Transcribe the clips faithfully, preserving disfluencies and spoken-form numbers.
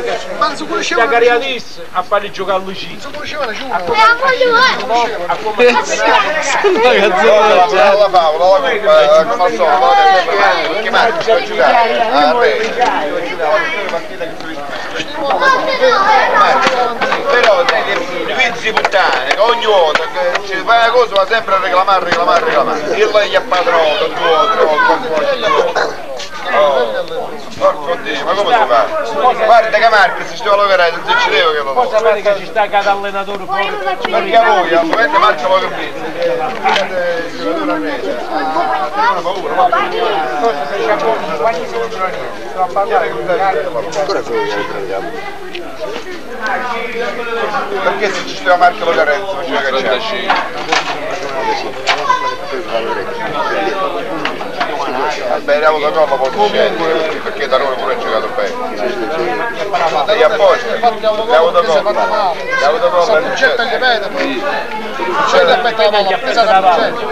Ma non si conosceva la cariatis a farli giocare a Lucino. Non si conosceva nessuno. A come a come la favola, la come al solito, che manca per giocare. Ah, però i pizzi puttane, ogni volta che ci fai una cosa va sempre a reclamare, reclamare, reclamare. E lei gli ha padronato, due, tre, porco Dio, ma come si fa? Guarda che Marco si stava lavorando, non ci devo che lo fa. Sapete che ci sta cada allenatore fuori? Perché a voi, al momento Marco lo capisce. Non ha paura, ma cosa se c'è buono, quanti si vogliono niente? Sto a parlare con te. Ancora come ci prendiamo? Perché se ci stava Marco lo Carenzo faceva cacciare? Vabbè, era avuto gol poi scendere, perché da noi pure ha giocato bene. Dai apposta, ha avuto gol, ha avuto gol per il Certo gli vede, poi c'è da aspetta la palla, presa da Progetto.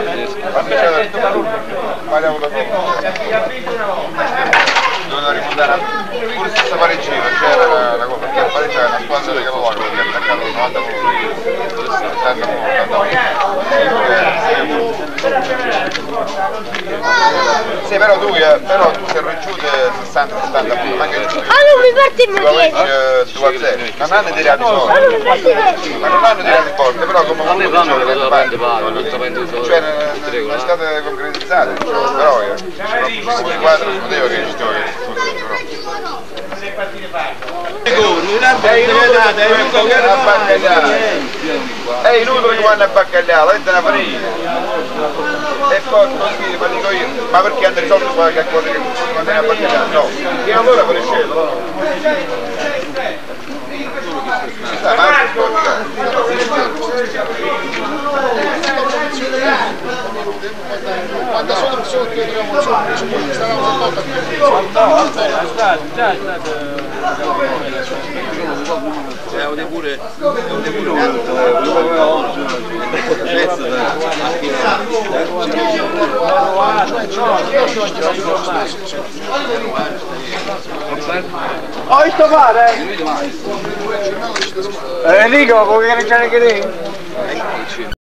Ma ha avuto gol. Doveva rimontare pure se si pareggiava, c'era la cosa, perché il pareggio è una squadra che lo vuole, perché ha attaccato il novanta sì, però tu, eh, però tu sei raggiunto sessanta settanta punti, ma anche tu. Ah, non mi parti lo vinci due a zero, non hanno tirato forte, ma non hanno tirato forte, però come uno di gioco che parte, cioè non è stato concretizzato, però come squadra non poteva che ci stava che è inutile che vanno a baccagliare, la gente è una farina. E poi così, ma dico io, ma perché hanno risolto qualche cosa che non è a baccagliare? No, e allora per il cielo. Quando sono solo che troviamo solo, stavamo a è un pure è un pure oh, sto fare? Eh, dico, come che non c'è neanche lì?